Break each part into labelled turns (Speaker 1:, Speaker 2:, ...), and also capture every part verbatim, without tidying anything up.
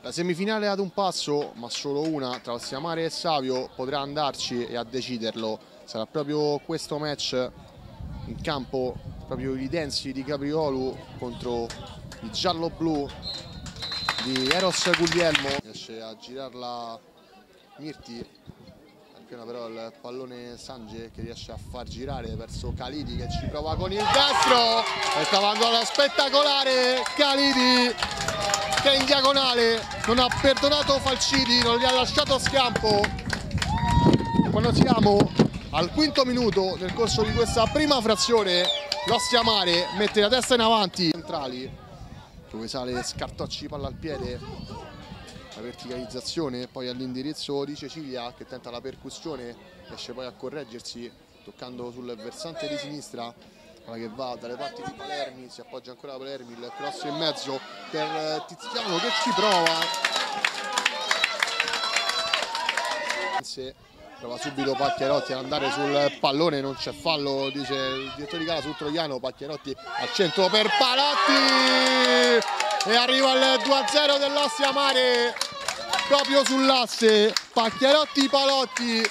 Speaker 1: La semifinale ad un passo, ma solo una, tra Ossiamare e Savio, potrà andarci e a deciderlo. Sarà proprio questo match in campo, proprio i Densi di Capriolo contro i giallo-blu di Eros Guglielmo. Riesce a girarla Mirti, appena però il pallone Sange che riesce a far girare verso Khalidi che ci prova con il destro e sta andando spettacolare Khalidi che in diagonale non ha perdonato Falcini, non gli ha lasciato scampo. Quando siamo al quinto minuto nel corso di questa prima frazione, l'Ossiamare mette la testa in avanti, centrali dove sale Scartocci, palla al piede, la verticalizzazione poi all'indirizzo di Cecilia che tenta la percussione, riesce poi a correggersi toccando sul versante di sinistra, che va dalle parti di Palermi, si appoggia ancora a Palermi, il cross in mezzo per Tiziano che ci prova, prova subito Pacchierotti ad andare sul pallone, non c'è fallo, dice il direttore di gara su Troiano. Pacchierotti al centro per Palotti e arriva il due a zero dell'Ossiamare proprio sull'asse. Pacchierotti Palotti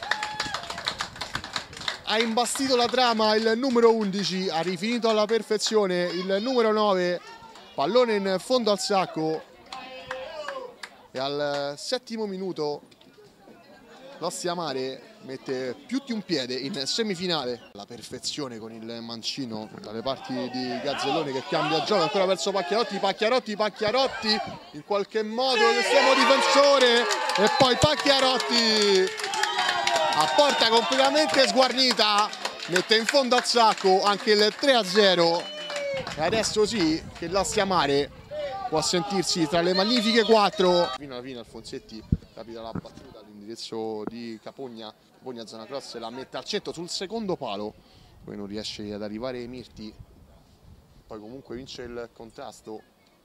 Speaker 1: ha imbastito la trama il numero undici, ha rifinito alla perfezione il numero nove, pallone in fondo al sacco e al settimo minuto l'Ossiamare mette più di un piede in semifinale. La perfezione con il mancino dalle parti di Gazzellone che cambia gioco ancora verso Pacchierotti, Pacchierotti, Pacchierotti in qualche modo l'estremo difensore e poi Pacchierotti a porta completamente sguarnita mette in fondo al sacco anche il tre a zero e adesso sì che l'Ossiamare può sentirsi tra le magnifiche quattro. Fino alla fine Alfonsetti capita la battuta all'indirizzo di Capogna, Capogna zona cross la mette al centro sul secondo palo, poi non riesce ad arrivare Mirti, poi comunque vince il contrasto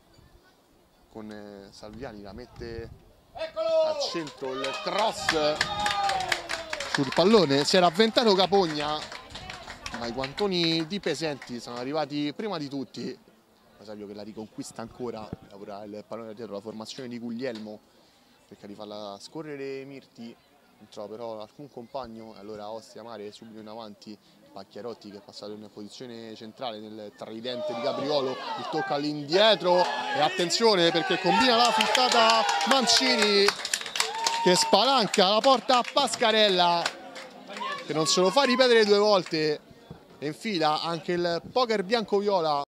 Speaker 1: con Salviani, la mette al centro, il cross sul pallone, si era avventato Capogna ma i guantoni di Pesenti sono arrivati prima di tutti. Savio che la riconquista ancora, lavora il pallone dietro la formazione di Guglielmo, cerca di farla scorrere Mirti, non trova però alcun compagno e allora Ossiamare subito in avanti. Pacchierotti che è passato in posizione centrale nel tridente di Capriolo, il tocco all'indietro e attenzione perché combina la frittata Mancini che spalanca la porta a Pascarella che non se lo fa ripetere due volte e infila anche il poker bianco-viola.